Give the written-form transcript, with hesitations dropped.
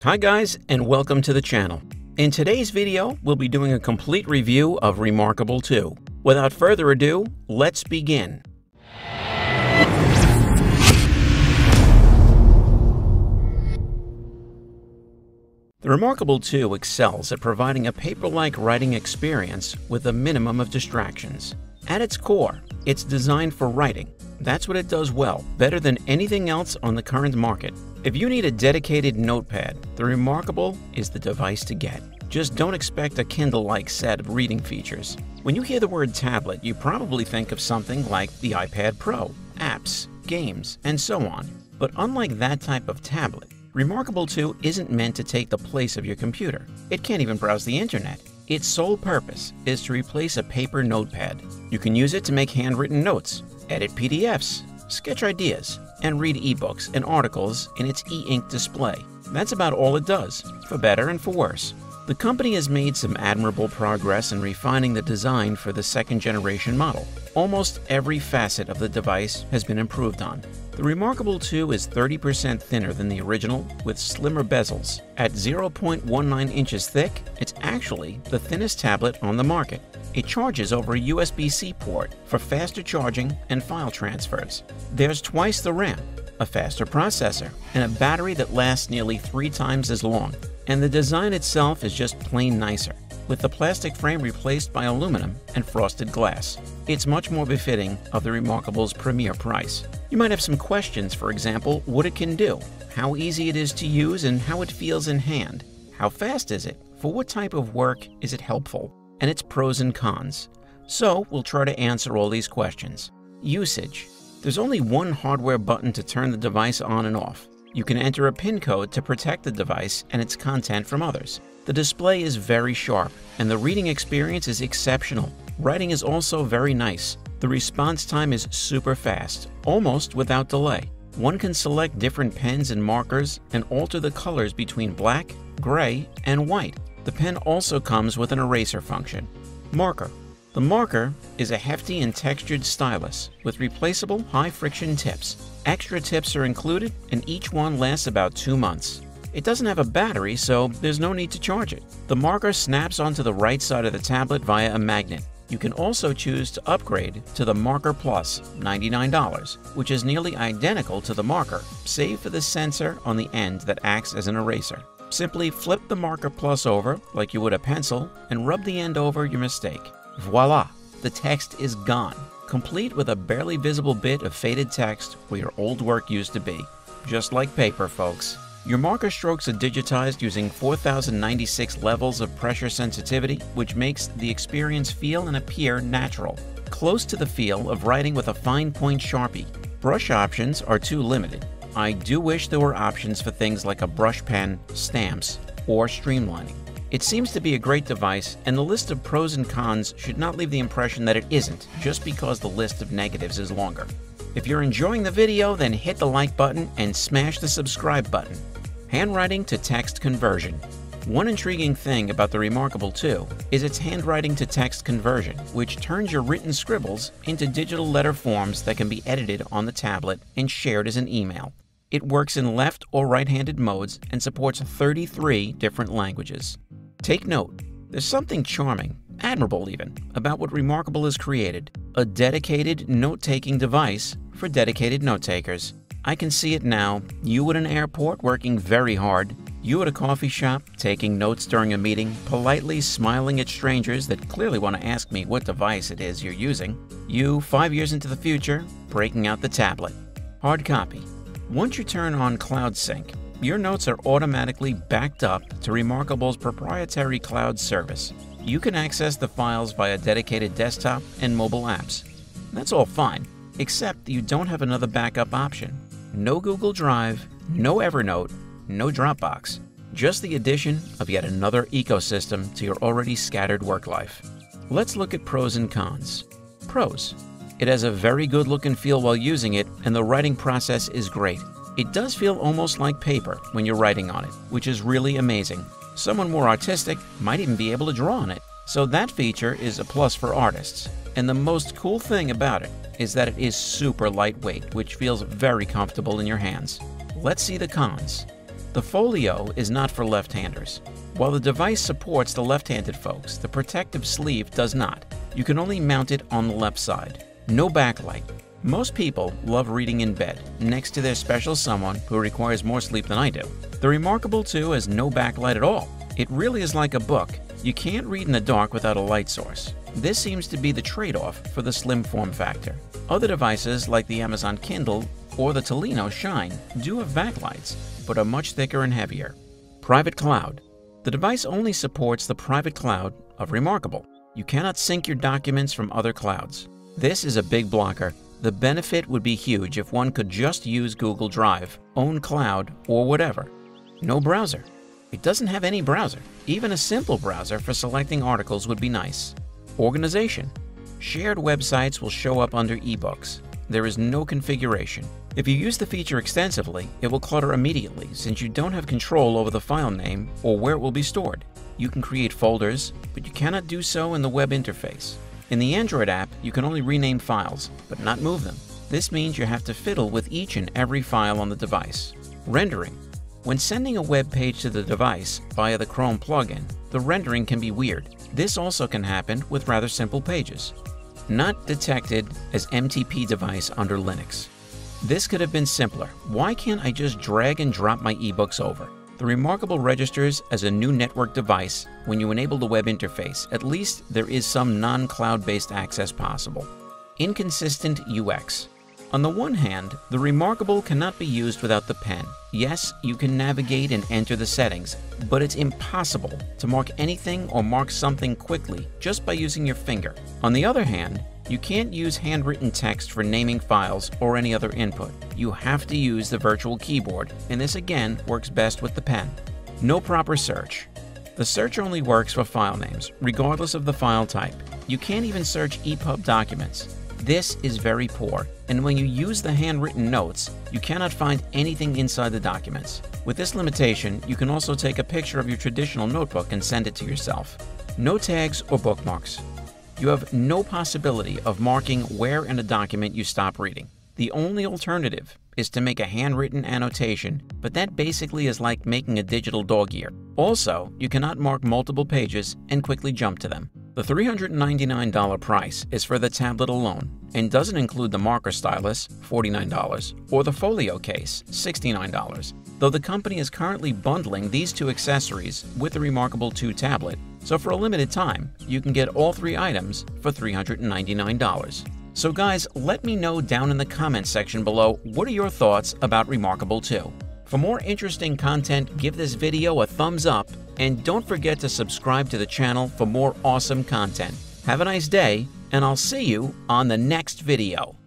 Hi guys, and welcome to the channel. In today's video, we'll be doing a complete review of Remarkable 2. Without further ado, let's begin. The Remarkable 2 excels at providing a paper-like writing experience with a minimum of distractions. At its core, it's designed for writing. That's what it does well, better than anything else on the current market. If you need a dedicated notepad, the Remarkable is the device to get. Just don't expect a Kindle-like set of reading features. When you hear the word tablet, you probably think of something like the iPad Pro, apps, games, and so on. But unlike that type of tablet, Remarkable 2 isn't meant to take the place of your computer. It can't even browse the internet. Its sole purpose is to replace a paper notepad. You can use it to make handwritten notes, edit PDFs, sketch ideas, and read ebooks and articles in its e-ink display. That's about all it does, for better and for worse. The company has made some admirable progress in refining the design for the second-generation model. Almost every facet of the device has been improved on. The Remarkable 2 is 30% thinner than the original, with slimmer bezels. At 0.19 inches thick, it's actually the thinnest tablet on the market. It charges over a USB-C port for faster charging and file transfers. There's twice the RAM, a faster processor, and a battery that lasts nearly 3 times as long. And the design itself is just plain nicer, with the plastic frame replaced by aluminum and frosted glass. It's much more befitting of the Remarkable's premier price. You might have some questions, for example, what it can do, how easy it is to use, and how it feels in hand. How fast is it? For what type of work is it helpful? And its pros and cons. So we'll try to answer all these questions. Usage. There's only one hardware button to turn the device on and off. You can enter a PIN code to protect the device and its content from others. The display is very sharp, and the reading experience is exceptional. Writing is also very nice. The response time is super fast, almost without delay. One can select different pens and markers and alter the colors between black, gray, and white. The pen also comes with an eraser function. Marker. The marker is a hefty and textured stylus with replaceable high-friction tips. Extra tips are included, and each one lasts about 2 months. It doesn't have a battery, so there's no need to charge it. The marker snaps onto the right side of the tablet via a magnet. You can also choose to upgrade to the Marker Plus, $99, which is nearly identical to the marker, save for the sensor on the end that acts as an eraser. Simply flip the Marker Plus over like you would a pencil and rub the end over your mistake. Voila! The text is gone, complete with a barely visible bit of faded text where your old work used to be. Just like paper, folks. Your marker strokes are digitized using 4096 levels of pressure sensitivity, which makes the experience feel and appear natural, close to the feel of writing with a fine point Sharpie. Brush options are too limited. I do wish there were options for things like a brush pen, stamps, or streamlining. It seems to be a great device, and the list of pros and cons should not leave the impression that it isn't, just because the list of negatives is longer. If you're enjoying the video, then hit the like button and smash the subscribe button. Handwriting to text conversion. One intriguing thing about the Remarkable 2 is its handwriting to text conversion, which turns your written scribbles into digital letter forms that can be edited on the tablet and shared as an email. It works in left or right-handed modes and supports 33 different languages. Take note, there's something charming, admirable even, about what Remarkable has created, a dedicated note-taking device for dedicated note-takers. I can see it now, you at an airport working very hard, you at a coffee shop taking notes during a meeting, politely smiling at strangers that clearly want to ask me what device it is you're using, you 5 years into the future breaking out the tablet. Hard copy. Once you turn on Cloud Sync, your notes are automatically backed up to Remarkable's proprietary cloud service. You can access the files via dedicated desktop and mobile apps. That's all fine, except you don't have another backup option. No Google Drive, no Evernote, no Dropbox. Just the addition of yet another ecosystem to your already scattered work life. Let's look at pros and cons. Pros. It has a very good look and feel while using it, and the writing process is great. It does feel almost like paper when you're writing on it, which is really amazing. Someone more artistic might even be able to draw on it. So that feature is a plus for artists. And the most cool thing about it is that it is super lightweight, which feels very comfortable in your hands. Let's see the cons. The Folio is not for left-handers. While the device supports the left-handed folks, the protective sleeve does not. You can only mount it on the left side. No backlight. Most people love reading in bed, next to their special someone who requires more sleep than I do. The Remarkable 2 has no backlight at all. It really is like a book. You can't read in the dark without a light source. This seems to be the trade-off for the slim form factor. Other devices like the Amazon Kindle or the Tolino Shine do have backlights, but are much thicker and heavier. Private Cloud. The device only supports the private cloud of Remarkable. You cannot sync your documents from other clouds. This is a big blocker. The benefit would be huge if one could just use Google Drive, own cloud, or whatever. No browser. It doesn't have any browser. Even a simple browser for selecting articles would be nice. Organization. Shared websites will show up under ebooks. There is no configuration. If you use the feature extensively, it will clutter immediately since you don't have control over the file name or where it will be stored. You can create folders, but you cannot do so in the web interface. In the Android app, you can only rename files, but not move them. This means you have to fiddle with each and every file on the device. Rendering. When sending a web page to the device via the Chrome plugin, the rendering can be weird. This also can happen with rather simple pages. Not detected as MTP device under Linux. This could have been simpler. Why can't I just drag and drop my ebooks over? The Remarkable registers as a new network device when you enable the web interface. At least there is some non-cloud-based access possible. Inconsistent UX. On the one hand, the Remarkable cannot be used without the pen. Yes, you can navigate and enter the settings, but it's impossible to mark anything or mark something quickly just by using your finger. On the other hand, you can't use handwritten text for naming files or any other input. You have to use the virtual keyboard, and this again works best with the pen. No proper search. The search only works for file names, regardless of the file type. You can't even search EPUB documents. This is very poor, and when you use the handwritten notes, you cannot find anything inside the documents. With this limitation, you can also take a picture of your traditional notebook and send it to yourself. No tags or bookmarks. You have no possibility of marking where in a document you stop reading. The only alternative is to make a handwritten annotation, but that basically is like making a digital dog ear. Also, you cannot mark multiple pages and quickly jump to them. The $399 price is for the tablet alone and doesn't include the marker stylus, $49, or the folio case, $69, though the company is currently bundling these two accessories with the Remarkable 2 tablet, so for a limited time, you can get all three items for $399. So guys, let me know down in the comments section below, what are your thoughts about Remarkable 2? For more interesting content, give this video a thumbs up, and don't forget to subscribe to the channel for more awesome content. Have a nice day, and I'll see you on the next video.